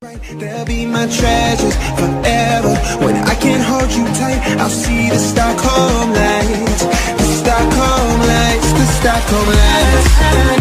They'll be my treasures forever. When I can't hold you tight, I'll see the Stockholm lights. The Stockholm lights, the Stockholm lights.